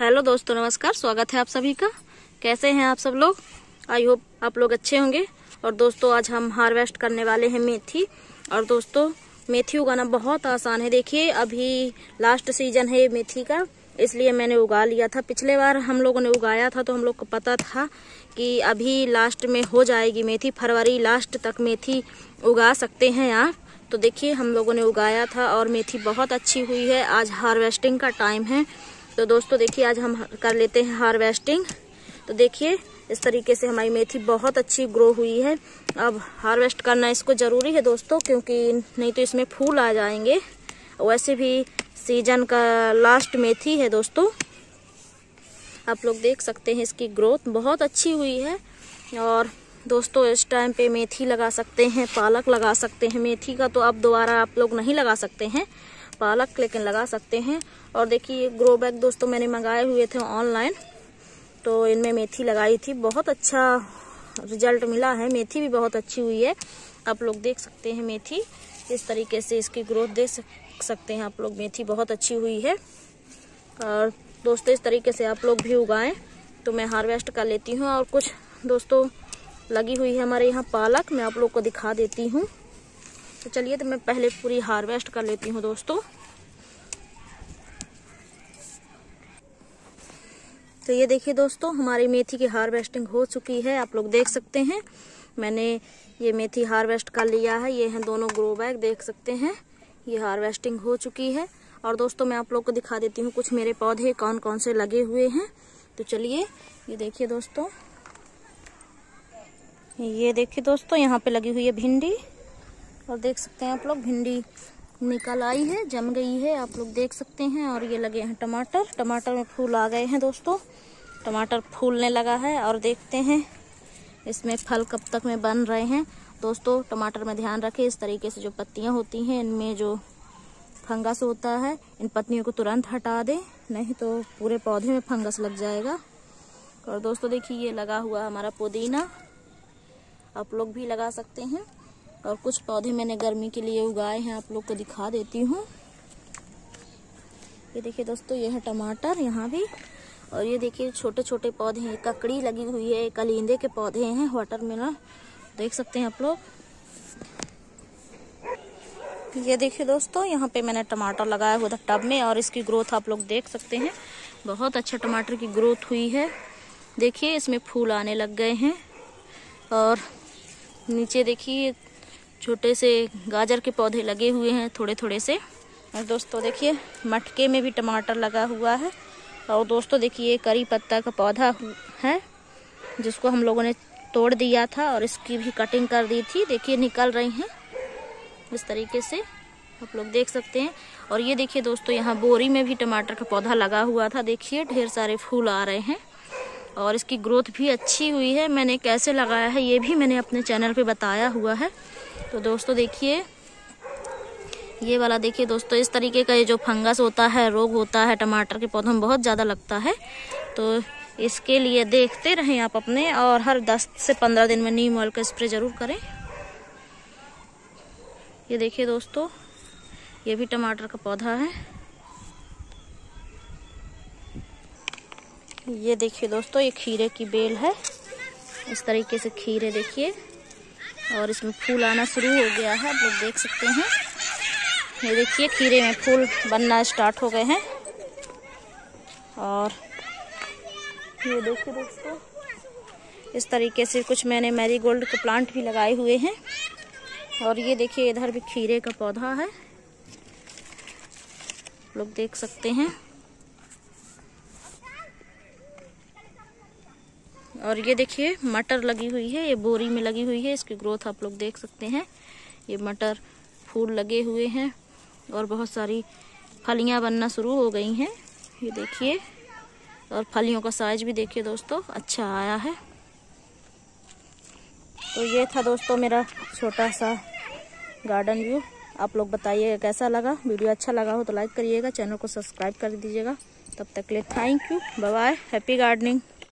Hello दोस्तों, नमस्कार। स्वागत है आप सभी का। कैसे हैं आप सब लोग? आई होप आप लोग अच्छे होंगे। और दोस्तों, आज हम हार्वेस्ट करने वाले हैं मेथी। और दोस्तों, मेथी उगाना बहुत आसान है। देखिए, अभी लास्ट सीजन है मेथी का, इसलिए मैंने उगा लिया था। पिछले बार हम लोगों ने उगाया था तो हम लोग को पता था कि अभी लास्ट में हो जाएगी मेथी। फरवरी लास्ट तक मेथी उगा सकते हैं आप। तो देखिए, हम लोगों ने उगाया था और मेथी बहुत अच्छी हुई है। आज हार्वेस्टिंग का टाइम है। तो दोस्तों देखिए, आज हम कर लेते हैं हार्वेस्टिंग। तो देखिए, इस तरीके से हमारी मेथी बहुत अच्छी ग्रो हुई है। अब हार्वेस्ट करना इसको ज़रूरी है दोस्तों, क्योंकि नहीं तो इसमें फूल आ जाएंगे। वैसे भी सीजन का लास्ट मेथी है दोस्तों। आप लोग देख सकते हैं इसकी ग्रोथ बहुत अच्छी हुई है। और दोस्तों, इस टाइम पे मेथी लगा सकते हैं, पालक लगा सकते हैं। मेथी का तो अब दोबारा आप लोग नहीं लगा सकते हैं पालक, लेकिन लगा सकते हैं। और देखिए, ग्रो बैग दोस्तों मैंने मंगाए हुए थे ऑनलाइन, तो इनमें मेथी लगाई थी। बहुत अच्छा रिजल्ट मिला है। मेथी भी बहुत अच्छी हुई है। आप लोग देख सकते हैं मेथी इस तरीके से इसकी ग्रोथ देख सकते हैं आप लोग। मेथी बहुत अच्छी हुई है। और दोस्तों, इस तरीके से आप लोग भी उगाएं। तो मैं हार्वेस्ट कर लेती हूँ। और कुछ दोस्तों लगी हुई है हमारे यहाँ पालक, मैं आप लोग को दिखा देती हूँ। तो चलिए, तो मैं पहले पूरी हार्वेस्ट कर लेती हूँ दोस्तों। तो ये देखिए दोस्तों, हमारी मेथी की हार्वेस्टिंग हो चुकी है। आप लोग देख सकते हैं मैंने ये मेथी हार्वेस्ट कर लिया है। ये हैं दोनों ग्रो बैग, देख सकते हैं ये हार्वेस्टिंग हो चुकी है। और दोस्तों, मैं आप लोग को दिखा देती हूँ कुछ मेरे पौधे कौन कौन से लगे हुए हैं। तो चलिए, ये देखिए दोस्तों, ये देखिए दोस्तों, यहाँ पे लगी हुई है भिंडी। और देख सकते हैं आप लोग, भिंडी निकल आई है, जम गई है, आप लोग देख सकते हैं। और ये लगे हैं टमाटर। टमाटर में फूल आ गए हैं दोस्तों। टमाटर फूलने लगा है। और देखते हैं इसमें फल कब तक में बन रहे हैं। दोस्तों, टमाटर में ध्यान रखें, इस तरीके से जो पत्तियां होती हैं इनमें जो फंगस होता है, इन पत्तियों को तुरंत हटा दें, नहीं तो पूरे पौधे में फंगस लग जाएगा। और दोस्तों देखिए, ये लगा हुआ हमारा पुदीना, आप लोग भी लगा सकते हैं। और कुछ पौधे मैंने गर्मी के लिए उगाए हैं, आप लोग को दिखा देती हूँ। ये देखिए दोस्तों, ये है टमाटर यहाँ भी। और ये देखिए, छोटे छोटे पौधे हैं, ककड़ी लगी हुई है, कलिंदे के पौधे हैं, वाटरमेलन, देख सकते हैं आप लोग। ये देखिए दोस्तों, यहाँ पे मैंने टमाटर लगाया हुआ था टब में, और इसकी ग्रोथ आप लोग देख सकते हैं। बहुत अच्छा टमाटर की ग्रोथ हुई है। देखिए, इसमें फूल आने लग गए हैं। और नीचे देखिए, छोटे से गाजर के पौधे लगे हुए हैं, थोड़े थोड़े से। और दोस्तों देखिए, मटके में भी टमाटर लगा हुआ है। और दोस्तों देखिए, करी पत्ता का पौधा है, जिसको हम लोगों ने तोड़ दिया था और इसकी भी कटिंग कर दी थी। देखिए, निकल रही हैं इस तरीके से, आप लोग देख सकते हैं। और ये देखिए दोस्तों, यहाँ बोरी में भी टमाटर का पौधा लगा हुआ था। देखिए, ढेर सारे फूल आ रहे हैं और इसकी ग्रोथ भी अच्छी हुई है। मैंने कैसे लगाया है ये भी मैंने अपने चैनल पे बताया हुआ है। तो दोस्तों देखिए, ये वाला देखिए दोस्तों, इस तरीके का ये जो फंगस होता है, रोग होता है टमाटर के पौधों में बहुत ज़्यादा लगता है। तो इसके लिए देखते रहें आप अपने, और हर 10 से 15 दिन में नीम ऑयल का स्प्रे ज़रूर करें। ये देखिए दोस्तों, ये भी टमाटर का पौधा है। ये देखिए दोस्तों, ये खीरे की बेल है। इस तरीके से खीरे देखिए, और इसमें फूल आना शुरू हो गया है, आप लोग देख सकते हैं। ये देखिए, खीरे में फूल बनना स्टार्ट हो गए हैं। और ये देखिए दोस्तों, इस तरीके से कुछ मैंने मैरीगोल्ड के प्लांट भी लगाए हुए हैं। और ये देखिए, इधर भी खीरे का पौधा है, आप लोग देख सकते हैं। और ये देखिए, मटर लगी हुई है, ये बोरी में लगी हुई है, इसकी ग्रोथ आप लोग देख सकते हैं। ये मटर फूल लगे हुए हैं और बहुत सारी फलियां बनना शुरू हो गई हैं, ये देखिए। और फलियों का साइज भी देखिए दोस्तों, अच्छा आया है। तो ये था दोस्तों मेरा छोटा सा गार्डन व्यू। आप लोग बताइएगा कैसा लगा। वीडियो अच्छा लगा हो तो लाइक करिएगा, चैनल को सब्सक्राइब कर दीजिएगा। तब तक के लिए thank you, bye bye, happy gardening.